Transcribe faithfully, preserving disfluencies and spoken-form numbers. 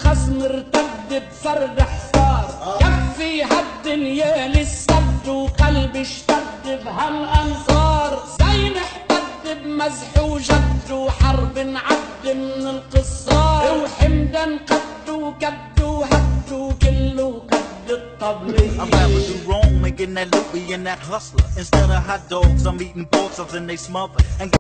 الناس مرتد بفرد حصار، كفي هالدنيا للسد وقلبي اشتد بهالانصار، زين احتد بمزح وجد وحرب نعد من القصار، وحمدان قد وكد وهد وكله قد الطبلية. I'm rapping through Rome, making that loopy and that hustler. Instead of hot dogs, I'm eating pork, something they smother. And